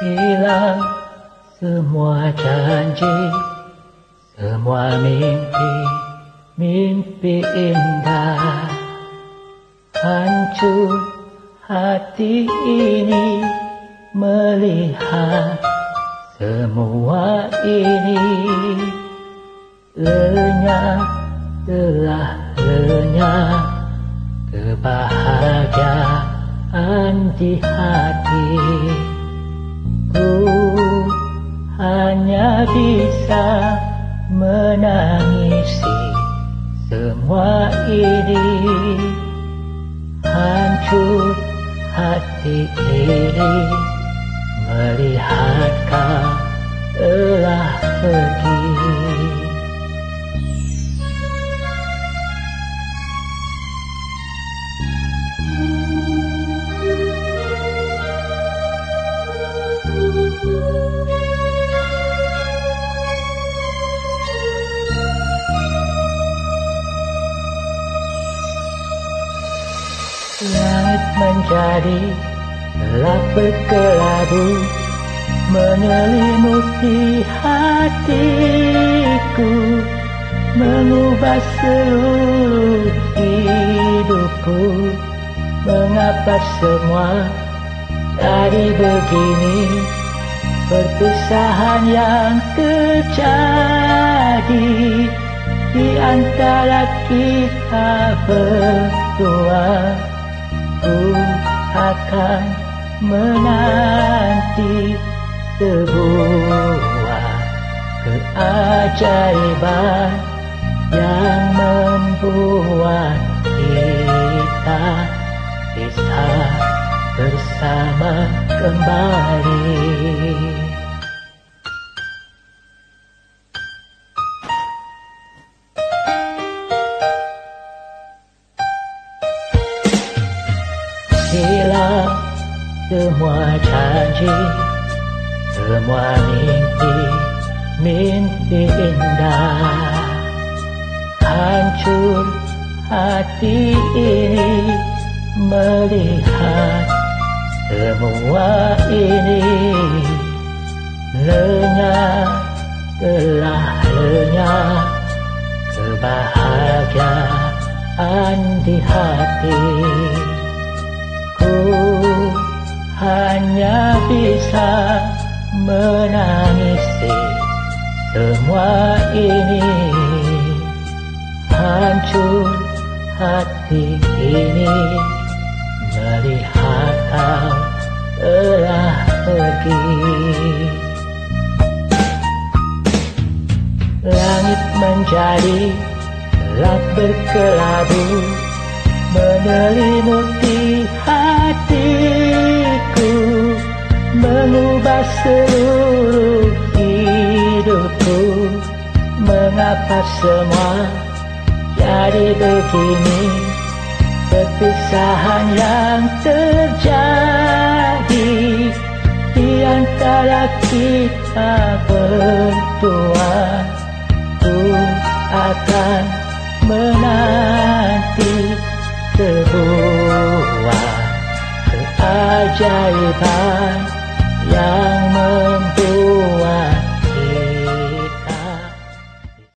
Hilang semua janji, semua mimpi, mimpi indah. Hancur hati ini melihat semua ini. Lenyap, telah lenyap kebahagiaan di hati. Ku hanya bisa menangisi semua ini. Hancur hati ini melihat kau telah pergi. Langit menjadi gelap berkelabu, menyelimuti hatiku, mengubah seluruh hidupku. Mengapa semua jadi begini? Perpisahan yang terjadi di antara kita berdua. Ku akan menanti sebuah keajaiban yang membuat kita bisa bersama kembali. Hilang semua janji, semua mimpi, mimpi indah. Hancur hati ini melihat semua ini. Lenyap, telah lenyap kebahagiaan di hati. Ku hanya bisa menangisi semua ini. Hancur hati ini melihat kau telah pergi. Langit menjadi gelap berkelabu, menyelimuti hatiku, mengubah seluruh hidupku. Mengapa semua jadi begini? Perpisahan yang terjadi di antara kita berdua. Ku akan menanti sebuah keajaiban